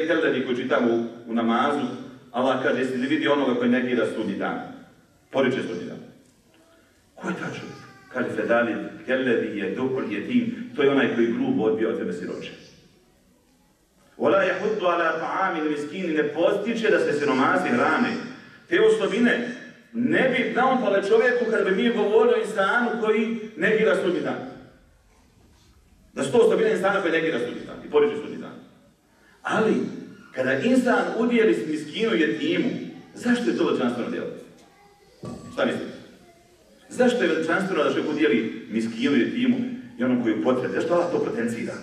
Kellevi koji čitamo u namazu, Allah kaže, jesi li vidio onoga koji negira sudnji dan? Poriče sudnji dan. Ko je ta čovjek? Kaže Fedali, Kellevi je dukul jetim, to je onaj koji grubo odbio od tebe siroče. Ola je hudu ala ta'ami miskini, ne postiče da se siromasi hrane. Te osobine ne bi naumpale čovjeku kada bi mi govorili o insanu koji negira sudnji dan. Da su to osobine insana koji negira sudnji dan i poriče sudnji dan. Ali, kada insan udjeli s miskinu jetimu, zašto je to veličanstveno djelo? Šta mislite? Zašto je veličanstveno da čovjek udjeli miskinu jetimu i onom koji potrebi? Zašto Allah to potencira?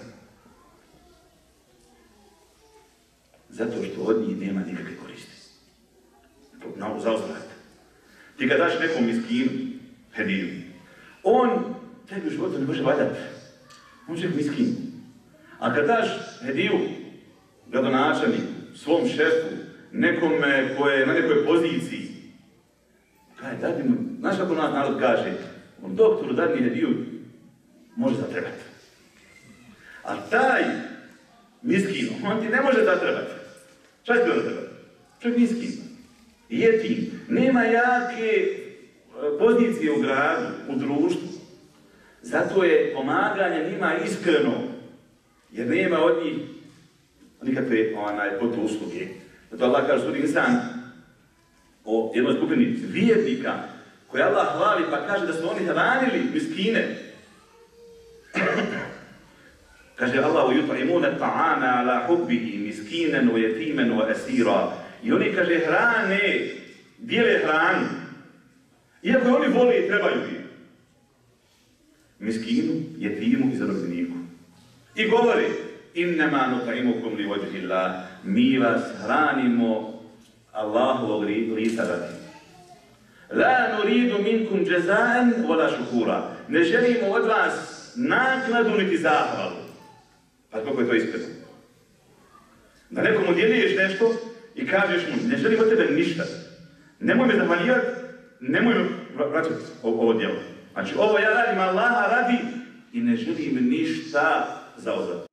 Zato što od njih nema nikakve koristi. Zauzvrat. Ti kad daš nekom miskinu, hediju, on tebi u životu ne može valjati. On će miskin. A kad daš hediju gradonačelniku, svom šefu, nekome koje je na nekoj poziciji, kaj, daj mu, znaš kako nas narod kaže, on doktoru dadni hediju, može zatrebati. A taj miskin, on ti ne može zatrebati. Šta će ti zatrebati? Čovjek miskin. Jetim. Nema jake pozicije u gradu, u društvu. Zato je pomaganje njima iskreno, jer nema od njih nikakve usluge. Zato Allah kaže sudi insan o jednoj skupini vjernika koje Allah hvali pa kaže da su oni hranili miskine. Kaže Allah u yut'imuna ta'ama ala hubbihi miskinen wa yatiman wa asira. I oni kaže hrane, dijele hranu. Iako oni vole i trebaju je. Miskinu, jetimu i zarobljeniku. I govori innama nut'imukum li wajhillah, mi vas hranimo Allahovog lica radi. La nuridu minkum jazaan wala shukura. Ne želimo od vas naknadu niti zahvalu. Pa koliko je to iskreno? Da nekom udjeljuješ nešto i kažeš mu, ne želim od tebe ništa. Nemoj me zahvaljivati, nemoj me vraćati ovo djelo. Znači, ovo ja radim Allaha radi i ne želim ništa za uzvrat.